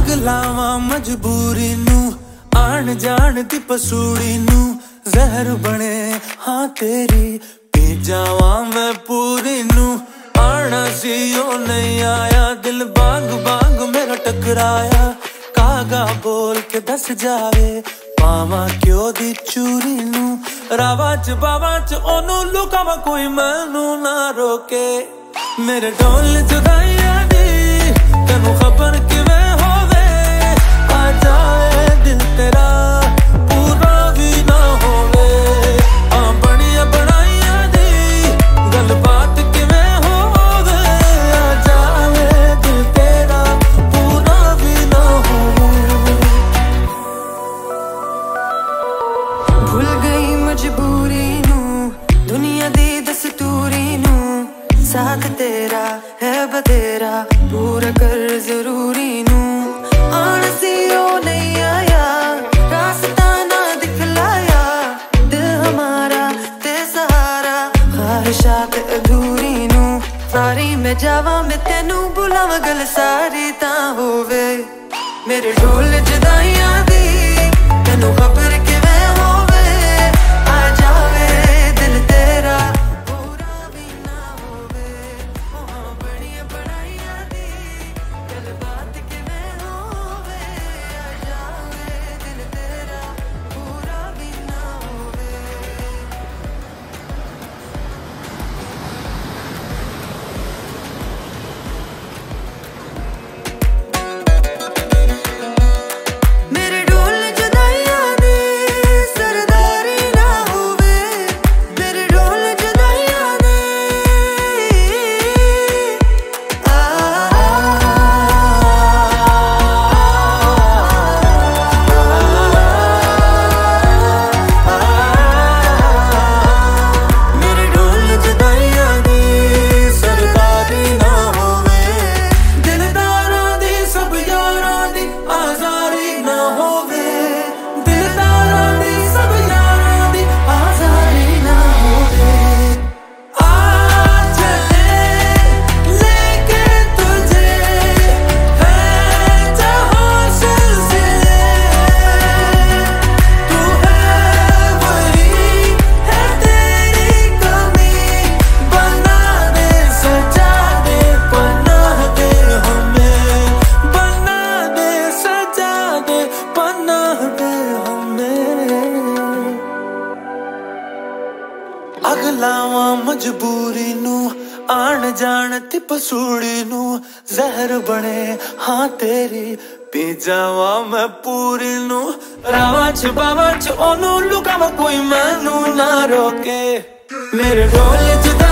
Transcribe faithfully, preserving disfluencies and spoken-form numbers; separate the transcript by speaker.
Speaker 1: अग लावां मजबूरी नू आण जान दी पसूड़ी नू जहर बने हाँ तेरी पी जावां मैं पूरी नू आना सी ओ नहीं आया दिल बांग बांग मेरा टकराया कागा बोल के दस जावे पावा क्यों दी चूरी नू रावा च बावा च ओनू लुकावा कोई मैनू ना रोके मेरे ढोल जुदाइयां दी तेनू खबर किवें होवे आ जाए दिल तेरा पूरा भी ना होवे आ बनिया बनाइया दी गल बात किवें होवे आ जाए दिल तेरा पूरा भी ना होवे
Speaker 2: भूल गई मजबूरी नू दुनिया दी दस्तूरी नू साथ तेरा है बतेरा पूरा कर जरूरी नू आना सी ओ नहीं आया रास्ता ना दिखलाया दिल हमारा ते सहारा ख्वाहिशात अधूरी नू सारी मैं जावा मैं तेनू बुलावा गल सारी ता होवे मेरे ढोल जुदाइयां दी तेनू खबर किवें होवे आ जावे दिल तेरा
Speaker 1: अग लावां मजबूरी नू आण जान ती पसूड़ी नू जहर बने हाँ तेरी पी जावा मैं पूरी नू रावा च बावा च ओनू लुकावा कोई मैनू ना रोके मेरे ढोल जुदा